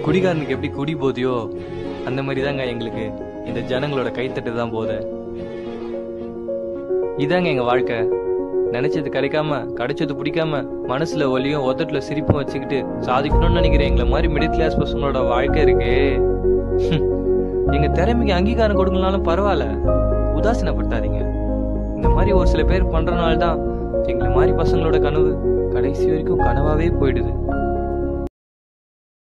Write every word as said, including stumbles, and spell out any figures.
குடிகாரனுக்கு எப்படி குடி போதியோ அந்த மாதிரி தாங்க எங்களுக்கு இந்த ஜனங்களோட கைத்தட்டு தான் போதை. இதாங்க எங்க வாழ்க்கை. நினைச்சது கிடைக்காம கிடைச்சது பிடிக்காம மனசுல ஒலியும் ஒத்தட்டுல சிரிப்பும் வச்சுக்கிட்டு சாதிக்கணும்னு நினைக்கிறேன் எங்களை மாதிரி மிடில் கிளாஸ் பசங்களோட வாழ்க்கை இருக்கு. எங்க திறமைக்கு அங்கீகாரம் கொடுக்கலனாலும் பரவாயில்ல, உதாசீனப்படுத்தாதீங்க. இந்த மாதிரி ஒரு சில பேர் பண்றதுனால தான் எங்களை மாதிரி பசங்களோட கனவு கடைசி வரைக்கும் கனவாவே போயிடுது.